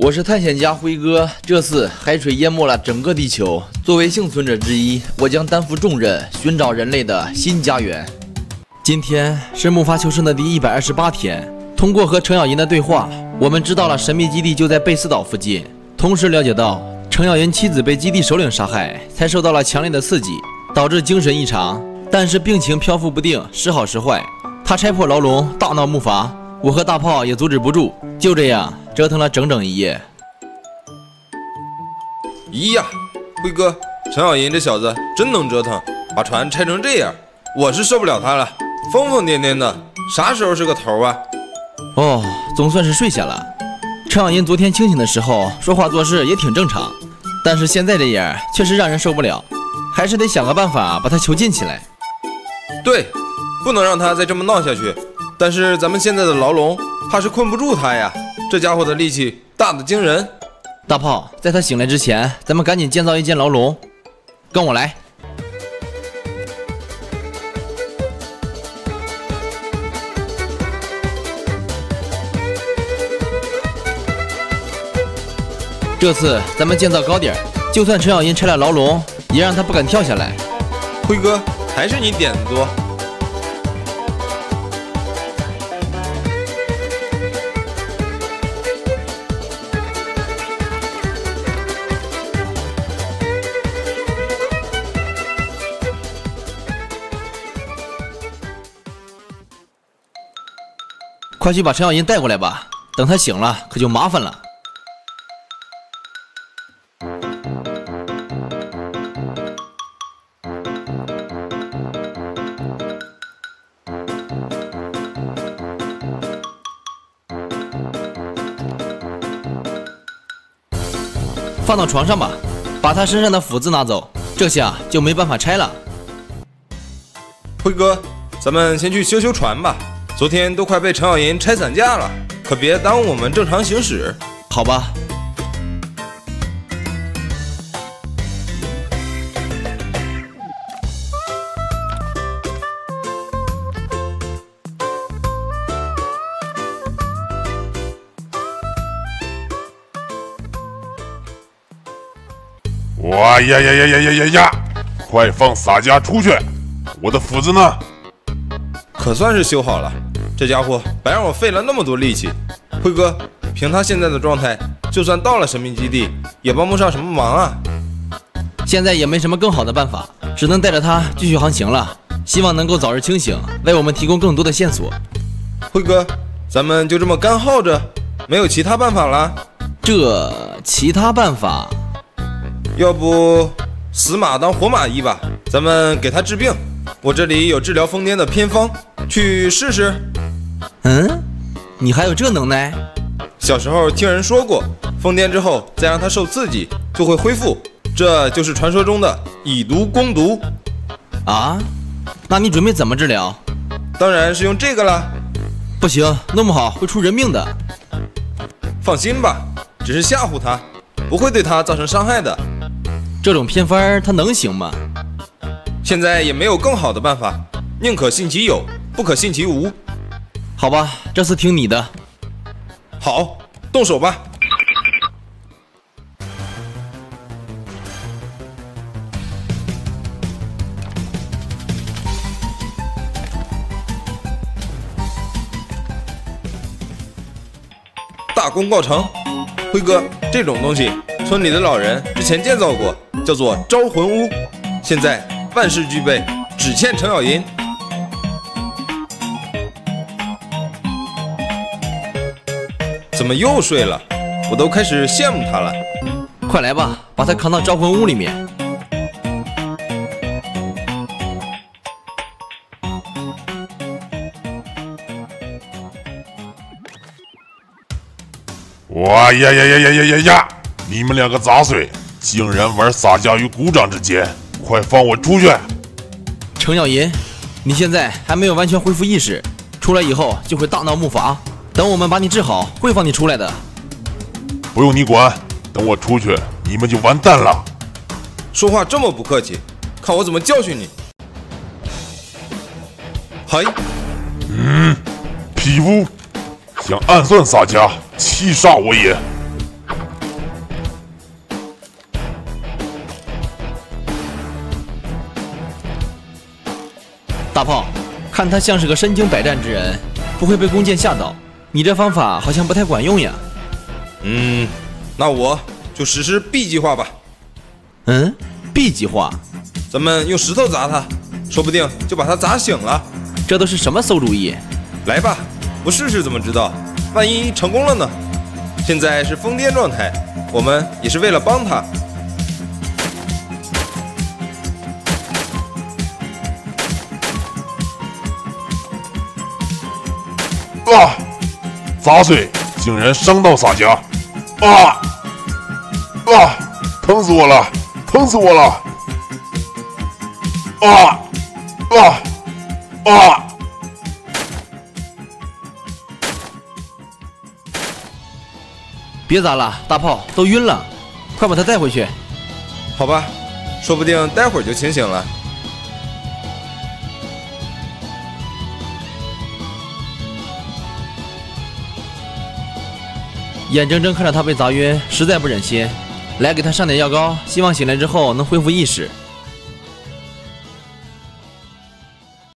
我是探险家辉哥，这次海水淹没了整个地球。作为幸存者之一，我将担负重任，寻找人类的新家园。今天是木筏求生的第128天。通过和程咬银的对话，我们知道了神秘基地就在贝斯岛附近，同时了解到程咬银妻子被基地首领杀害，才受到了强烈的刺激，导致精神异常。但是病情漂浮不定，时好时坏。他拆破牢笼，大闹木筏，我和大炮也阻止不住。就这样折腾了整整一夜。 咦呀，辉哥，程咬银这小子真能折腾，把船拆成这样，我是受不了他了，疯疯癫癫的，啥时候是个头啊？ 哦，总算是睡下了。程咬银昨天清醒的时候说话做事也挺正常，但是现在这样确实让人受不了，还是得想个办法把他囚禁起来。 对，不能让他再这么闹下去。但是咱们现在的牢笼怕是困不住他呀，这家伙的力气大得惊人。 大炮，在他醒来之前，咱们赶紧建造一间牢笼。跟我来。这次咱们建造高点，就算程咬银拆了牢笼，也让他不敢跳下来。 辉哥，还是你点子多。 快去把程咬银带过来吧，等他醒了可就麻烦了。放到床上吧，把他身上的斧子拿走，这下就没办法拆了。 辉哥，咱们先去修修船吧。昨天都快被程咬银拆散架了，可别耽误我们正常行驶。 好吧。 哇呀呀呀呀呀呀呀！快放洒家出去！我的斧子呢？ 可算是修好了，这家伙白让我费了那么多力气。辉哥，凭他现在的状态，就算到了神秘基地，也帮不上什么忙啊。 现在也没什么更好的办法，只能带着他继续航行了。希望能够早日清醒，为我们提供更多的线索。 辉哥，咱们就这么干耗着，没有其他办法了？ 这其他办法？ 要不死马当活马医吧，咱们给他治病。我这里有治疗疯癫的偏方，去试试。 嗯，你还有这能耐？ 小时候听人说过，疯癫之后再让他受刺激，就会恢复。这就是传说中的以毒攻毒。 啊？那你准备怎么治疗？ 当然是用这个啦。 不行，弄不好会出人命的。 放心吧，只是吓唬他，不会对他造成伤害的。 这种偏方他能行吗？ 现在也没有更好的办法，宁可信其有，不可信其无。 好吧，这次听你的。 好，动手吧。大功告成，辉哥，这种东西村里的老人之前建造过，叫做招魂屋。现在万事俱备，只欠程咬银。怎么又睡了？我都开始羡慕他了。 快来吧，把他扛到招魂屋里面。 哇呀呀呀呀呀呀呀！你们两个杂碎，竟然玩洒家与鼓掌之间！快放我出去！ 程咬银，你现在还没有完全恢复意识，出来以后就会大闹木筏。等我们把你治好，会放你出来的。 不用你管，等我出去，你们就完蛋了。 说话这么不客气，看我怎么教训你！嘿， 匹夫，想暗算洒家，欺杀我也！ 大炮，看他像是个身经百战之人，不会被弓箭吓到。你这方法好像不太管用呀。 那我就实施 B 计划吧。 B 计划？ 咱们用石头砸他，说不定就把他砸醒了。 这都是什么馊主意？ 来吧，不试试怎么知道？万一成功了呢？现在是疯癫状态，我们也是为了帮他。 砸碎，竟然伤到洒家！疼死我了！疼死我了！ 别砸了，大炮都晕了，快把他带回去。 好吧，说不定待会儿就清醒了。 眼睁睁看着他被砸晕，实在不忍心，来给他上点药膏，希望醒来之后能恢复意识。